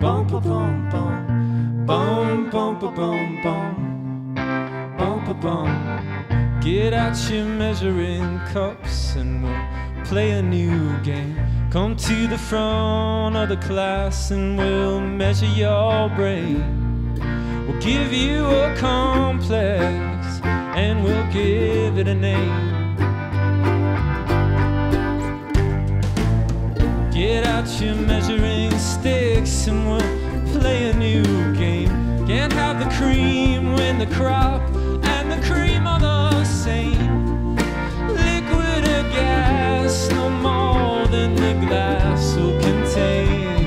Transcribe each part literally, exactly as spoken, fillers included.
bum bum bum bum bum bum bum bum bum bum. Get out your measuring cups and we'll play a new game. Come to the front of the class and we'll measure your brain. We'll give you a complex and we'll give it a name. Get out your measuring sticks and we'll play a new game. Can't have the cream when the crop and the cream are the same. Liquid or gas, no more than the glass will contain.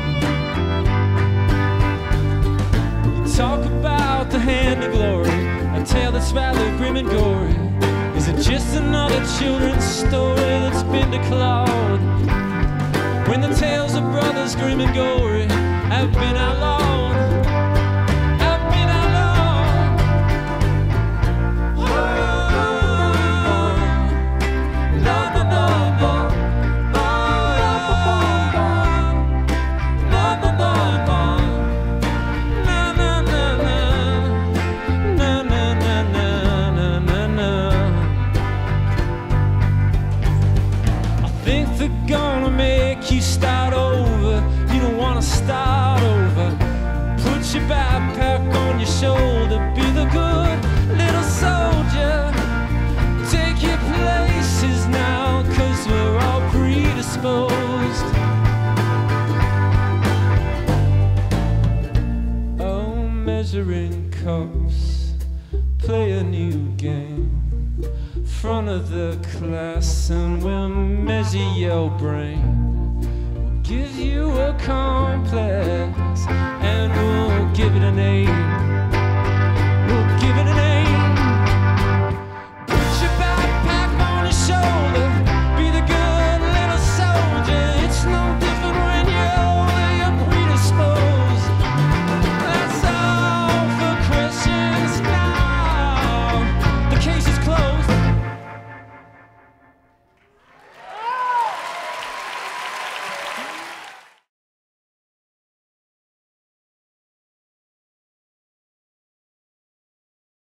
You talk about the hand of glory, a tale that's rather grim and gory. Is it just another children's story that's been declawed? When the tales of brothers grim and gory have been outlawed, have been outlawed. Oh, no, no, no, no. Oh, no, no, no, no. No, no, no, no. No, no, no, no, no, no. I think they're gonna make you start over. You don't wanna start over. Put your backpack on your shoulder. Be the good little soldier. Take your places now, cause we're all predisposed. Oh, measuring cups, play a new game. Front of the class and we'll measure your brain. We'll give you a complex and we'll give it a name.